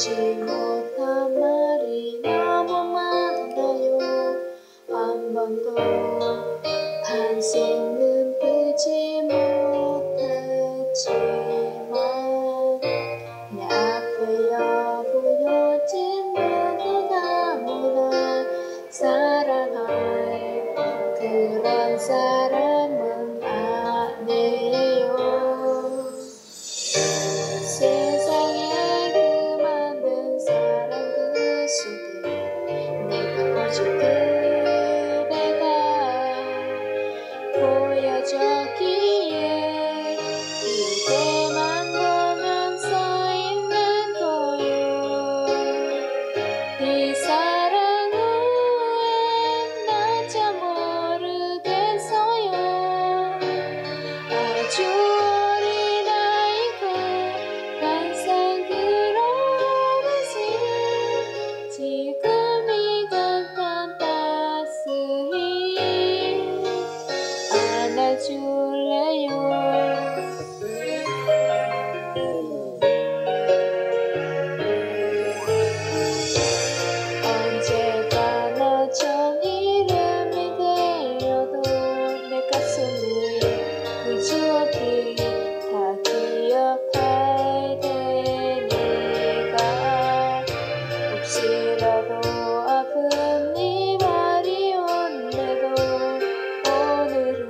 알지 못한 말이 너무 많아요. 한 번도 한숨은 풀지 못했지만 내 앞에 보여진 누구나 무난 사랑할 그런 사람은 아니에요. 세상에 그 많은 사랑 그 속에 내가 오직 그대가 보여졌기에 그대만 보면 서 있는 거요. 이 사랑 후엔 나 참 모르겠어요. 아주 어린 아이가 항상 그러듯이 지금 이것만 따스히 안아줄래요. 언제가 너처럼 이름이 되어도 내 가슴이 그 추억이 다 기억할 테니까 혹시라도 아픈 네 말이 온대도 오늘은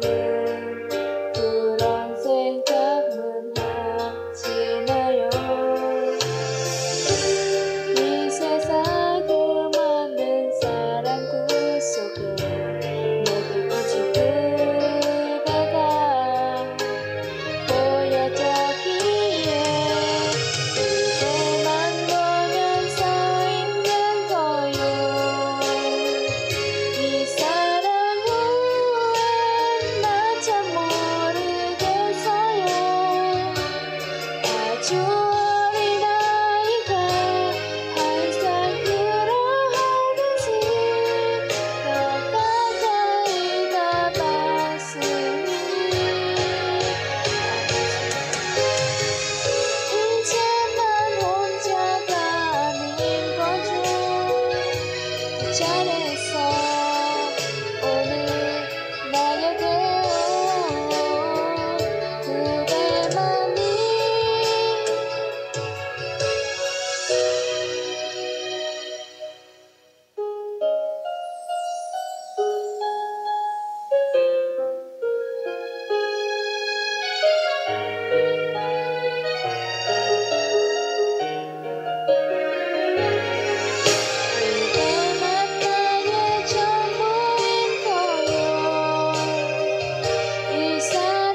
그런 생각은 하지 마요. 이 세상 그 많은 사랑 그 속에 내게 오직 그대가 보여졌기에 그대만 보면 서 있는 거요. 이 사랑 후엔 나 참 모르겠어요. 아주 어린 아이가 항상 그러하듯이 더 가까이 가봤으니 이제 난 혼자가 아닌 거죠. 그 자리에서 오늘 나에게 온 그대만이 그대만 나의 전부인 거요. 이 사랑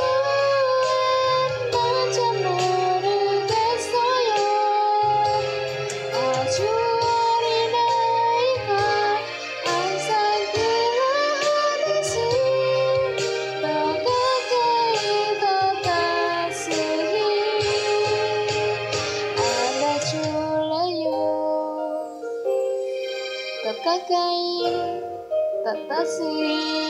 후엔 나 참 모르겠어요. 아주 어린 아이가 항상 그러하듯이 더 가까이 더 따스히 안아줄래요. 더 가까이 더 따스히